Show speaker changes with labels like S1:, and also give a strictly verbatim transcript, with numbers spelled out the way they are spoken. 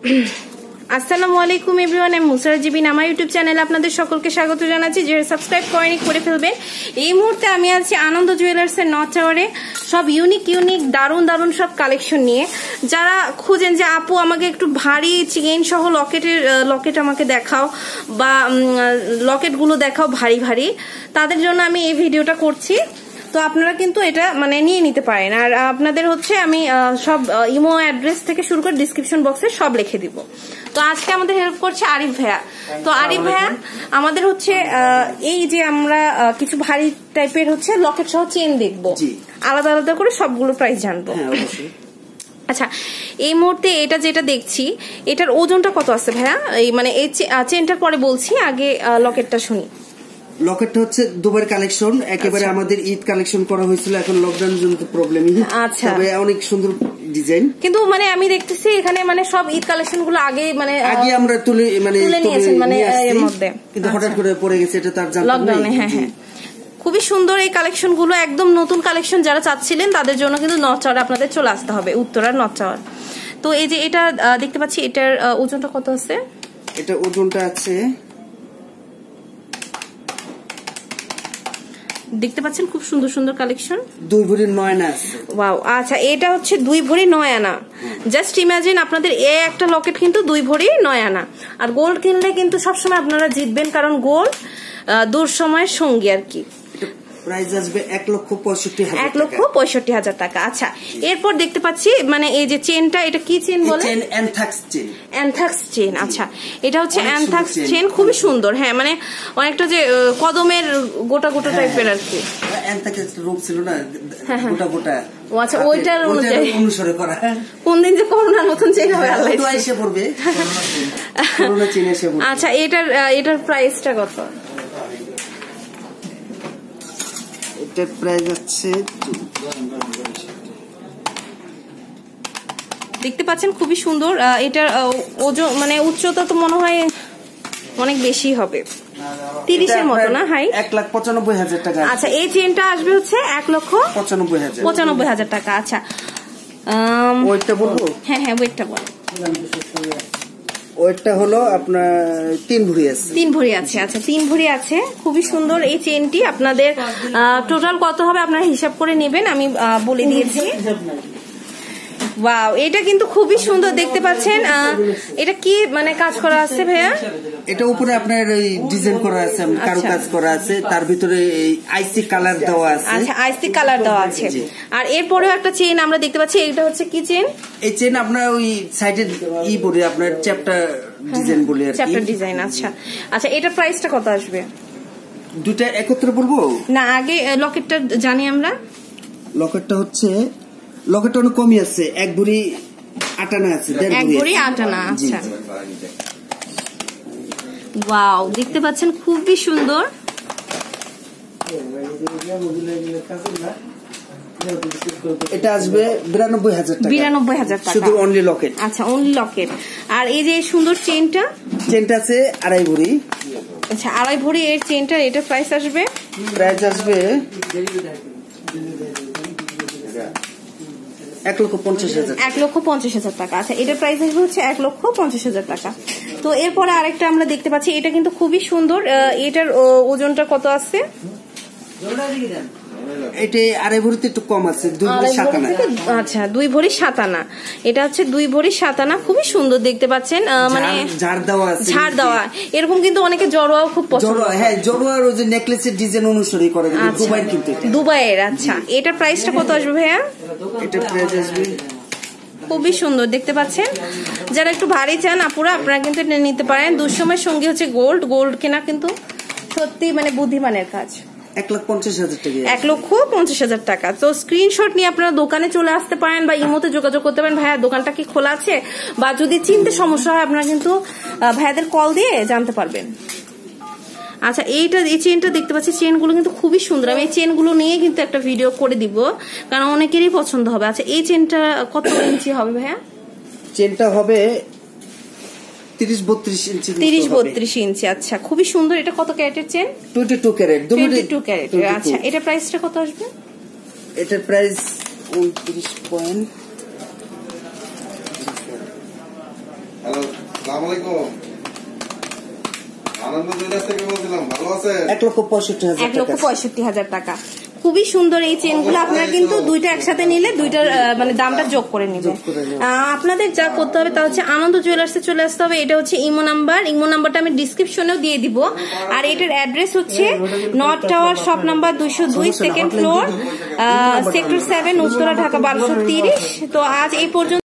S1: আসসালামু আলাইকুম এভরিওয়ান, আমি মুসারা জিবিন। আমার ইউটিউব চ্যানেলে আপনাদের সকলকে স্বাগত জানাচ্ছি। যে সাবস্ক্রাইব করেনি করে ফেলবেন। এই মুহূর্তে আমি আছি আনন্দ জুয়েলার্সের নর্থ টাওয়ারে, সব ইউনিক ইউনিক দারুণ দারুণ সব কালেকশন নিয়ে। যারা খুঁজেন যে আপু আমাকে একটু ভারী চেইন সহ লকেটের লকেট আমাকে দেখাও বা লকেটগুলো দেখাও ভারী ভারী, তাদের জন্য আমি এই ভিডিওটা করছি। তো আপনারা কিন্তু এটা মানে নিয়ে নিতে পারেন। আর আপনাদের হচ্ছে আমি সব ইমো অ্যাড্রেস থেকে শুরু করে ডিসক্রিপশন বক্সে সব লিখে দিব। তো আজকে আমাদের হেল্প করছে আরিফ ভাইয়া। তো আরিফ ভাইয়া আমাদের হচ্ছে এই যে আমরা কিছু ভারী টাইপের হচ্ছে লকেট সহ চেন দেখবো, আলাদা আলাদা করে সবগুলো প্রাইস জানবো। আচ্ছা, এই মুহূর্তে এটা যেটা দেখছি এটার ওজনটা কত আছে ভাইয়া? এই মানে এই চেনটার পরে বলছি, আগে লকেটটা শুনি।
S2: লকেটটা হচ্ছে দুবার কালেকশন, একেবারে আমাদের ঈদ কালেকশন করা হয়েছিল, এখন লকডাউন জনিত প্রবলেমই।
S1: আচ্ছা,
S2: তবে অনেক সুন্দর ডিজাইন।
S1: কিন্তু মানে আমি দেখতেছি এখানে মানে সব ঈদ কালেকশন গুলো আগে মানে
S2: আগে আমরা তুলে মানে
S1: তুলে নিয়েছেন মানে এর মধ্যে,
S2: কিন্তু হঠাৎ করে পড়ে গেছে, এটা তার জানা
S1: লকডাউনে। হ্যাঁ হ্যাঁ, খুবই সুন্দর এই কালেকশন গুলো, একদম নতুন কালেকশন। যারা চাচ্ছিলেন তাদের জন্য কিন্তু নর্থ টাওয়ার আপনাদের চলে আসতে হবে, উত্তরার নর্থ টাওয়ার। তো এই যে এটা দেখতে পাচ্ছি, এটার ওজনটা কত আছে?
S2: এটা ওজনটা আছে,
S1: দেখতে পাচ্ছেন খুব সুন্দর সুন্দর কালেকশন,
S2: দুই ভরি নয় আনা আছে।
S1: ওয়াও, আচ্ছা এটা হচ্ছে দুই ভরি নয় আনা। জাস্ট ইমাজিন আপনাদের এই একটা লকেট কিন্তু দুই ভরি নয় আনা। আর গোল্ড কিনলে কিন্তু সবসময় আপনারা জিতবেন, কারণ গোল্ড দূর সময়ের সঙ্গী আর কি।
S2: প্রাইস আসবে এক লক্ষ পঁয়ষট্টি হাজার
S1: এক লক্ষ পঁয়ষট্টি হাজার টাকা। আচ্ছা, এরপর দেখতে পাচ্ছি মানে এই যে চেনটা, এটা কি চেন বলে?
S2: Anthrax chain.
S1: অ্যানথ্রাক্স চেন, আচ্ছা এটা হচ্ছে অ্যানথ্রাক্স চেন, খুবই সুন্দর। হ্যাঁ, মানে অনেকটা যে কদমের গোটা গোটা টাইপের আর কি।
S2: অ্যানথ্রাক্স রূপ ছিল না, গোটা গোটা।
S1: ও আচ্ছা, ওইটার অনুযায়ী
S2: অনুসরণ করা।
S1: কোন দিন যে করোনার মতন চেন হবে আল্লাহ
S2: এসে পড়বে, করোনা চেন এসে পড়বে।
S1: আচ্ছা, এটার এটার প্রাইসটা কত?
S2: এটার প্রাইস আছে,
S1: দেখতে পাচ্ছেন খুবই সুন্দর। এটার ওজন মানে উচ্চতা তো মনে হয় অনেক বেশি হবে, তিরিশের মতো না হাই?
S2: এক লাখ পঁচানব্বই হাজার টাকা।
S1: আচ্ছা, এই চেনটা আসবে হচ্ছে এক লক্ষ
S2: পঁচানব্বই হাজার
S1: পঁচানব্বই হাজার টাকা। আচ্ছা,
S2: ওয়েটটা বলবো?
S1: হ্যাঁ হ্যাঁ, ওয়েটটা বল।
S2: ওয়েটটা হলো আপনার তিন ভরি আছে। তিন
S1: ভরি আছে। আচ্ছা, তিন ভরি আছে, খুবই সুন্দর এই চেনটি। আপনাদের টোটাল কত হবে আপনারা হিসাব করে নেবেন, আমি বলে দিয়েছি। ওয়াও, এটা কিন্তু খুবই সুন্দর দেখতে পাচ্ছেন। এটা কি মানে কাজ করা আছে ভাইয়া?
S2: এটা উপরে আপনার এই ডিজাইন করা আছে, কারু কাজ করা আছে, তার ভিতরে এই আইসি কালার দেওয়া আছে।
S1: আচ্ছা, আইসি কালার দেওয়া আছে। আর এরপরেও একটা চেন আমরা দেখতে পাচ্ছি, এটা হচ্ছে কি চেন?
S2: এই চেন আপনার ওই সাইডে ই বলে আপনার চ্যাপ্টার ডিজাইন বলে আর কি,
S1: চ্যাপ্টার ডিজাইন। আচ্ছা আচ্ছা, এটার প্রাইসটা কত আসবে?
S2: দুটো একত্রে বলবো
S1: না, আগে লকেটটা জানি আমরা।
S2: লকেটটা হচ্ছে, লকেটটা অনেক কমই আছে, এক ভরি আট আনা আছে,
S1: এক ভরি আট আনা। আচ্ছা, ওয়াও, দেখতে পাচ্ছেন খুবই সুন্দর।
S2: এটা আসবে বিরানব্বই হাজার টাকা।
S1: বিরানব্বই হাজার টাকা
S2: শুধু অনলি লকেট।
S1: আচ্ছা, অনলি লকেট। আর এই যে সুন্দর চেনটা,
S2: চেনটা আছে আড়াই ভরি।
S1: আচ্ছা, আড়াই ভরি এর চেনটা, এটা প্রাইস আসবে?
S2: প্রাইস আসবে এক লক্ষ পঞ্চাশ হাজার
S1: এক লক্ষ পঞ্চাশ হাজার টাকা। আচ্ছা, এটার প্রাইস আসবে হচ্ছে এক লক্ষ পঞ্চাশ হাজার টাকা। তো এরপরে আরেকটা আমরা দেখতে পাচ্ছি, এটা কিন্তু খুবই সুন্দর। এটার ওজনটা কত আছে?
S2: এটা আড়াই ভরিতে একটু কম আছে, দুই ভরি সাত আনা।
S1: আচ্ছা, দুই ভরি সাত আনা। এটা হচ্ছে দুই ভরি সাত আনা, খুবই সুন্দর দেখতে পাচ্ছেন। মানে
S2: ঝাড় দেওয়া আছে,
S1: ঝাড় দেওয়া। এরকম কিন্তু অনেকে জড়োয়াও খুব পছন্দ।
S2: হ্যাঁ, জড়োয়ার ওই যে নেকলেসের ডিজাইন অনুসরণ করে দুবাইয়ের, কিন্তু
S1: দুবাইয়ের। আচ্ছা, এটার প্রাইসটা কত আসবে ভাইয়া?
S2: এটার প্রাইস আসবে,
S1: খুবই সুন্দর দেখতে পাচ্ছেন। যারা একটু ভারী চান আপুরা, আপনারা কিন্তু এটা নিতে পারেন। দুঃসময়ের সঙ্গী হচ্ছে গোল্ড। গোল্ড কেনা কিন্তু সত্যি মানে বুদ্ধিমানের কাজ।
S2: এক লাখ পঞ্চাশ হাজার টাকা।
S1: এক লক্ষ পঞ্চাশ হাজার টাকা। তো স্ক্রিনশট নিয়ে আপনারা দোকানে চলে আসতে পারেন বা ইমোতে যোগাযোগ করতে পারেন, ভাইয়া দোকানটা কি খোলা আছে, বা যদি চিনতে সমস্যা হয় আপনারা কিন্তু ভাইয়াদের কল দিয়ে জানতে পারবেন। আচ্ছা, এইটা এই চেনটা দেখতে পাচ্ছি, চেনগুলো কিন্তু খুবই সুন্দর। আমি এই চেনগুলো নিয়ে কিন্তু একটা ভিডিও করে দিব, কারণ অনেকেরই পছন্দ হবে। আচ্ছা, এই চেনটা কত ইঞ্চি হবে ভাইয়া?
S2: চেনটা হবে তিরিশ বত্রিশ ইঞ্চি।
S1: তিরিশ বত্রিশ ইঞ্চি। আচ্ছা, খুবই সুন্দর। এটা কত ক্যারেটের chain?
S2: Twenty two carat.
S1: Twenty two carat. আচ্ছা, এটা প্রাইসটা কত আসবে?
S2: এটার প্রাইস উনত্রিশ পয়েন্ট
S3: হ্যালো, আসসালামু আলাইকুম। আনন্দ জুয়েলার্স থেকে বলছিলাম, ভালো আছেন?
S2: এক লক্ষ পঁয়ষট্টি হাজার
S1: এক লক্ষ পঁয়ষট্টি হাজার টাকা। খুবই সুন্দর এই চেনগুলো, আপনারা কিন্তু দুইটা একসাথে নিলে দুইটার মানে দামটা যোগ করে নেবেন। আপনাদের যা করতে হবে তা হচ্ছে আনন্দ জুয়েলার্সে চলে আসতে হবে। এটা হচ্ছে ইমো নাম্বার, ইমো নাম্বারটা আমি ডিসক্রিপশনেও দিয়ে দিব। আর এটার অ্যাড্রেস হচ্ছে নর্থ টাওয়ার, শপ নাম্বার দুইশো দুই, second floor, sector seven, Uttara, Dhaka বারোশো তিরিশ। তো আজ এই পর্যন্ত।